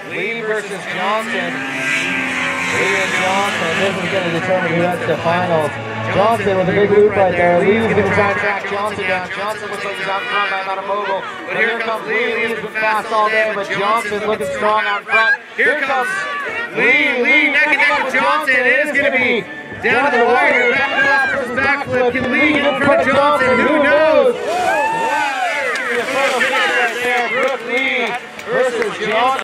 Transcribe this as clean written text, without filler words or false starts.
Lee versus Johnson. Lee and Johnson. This is going to determine who heads to finals. Johnson with a big loop right there. Lee is going to try and track Johnson down. Johnson looks like he's out front by about a mogul. But here comes Lee. Lee has been fast all day, but Johnson looking strong out front. Here comes Lee. Lee neck and neck with Johnson. It is going to be down to the wire. Back to the last person's backflip. Can Lee get in front of Johnson? Who knows? Wow, there's the photo finish right there. Brook Lee versus Johnson.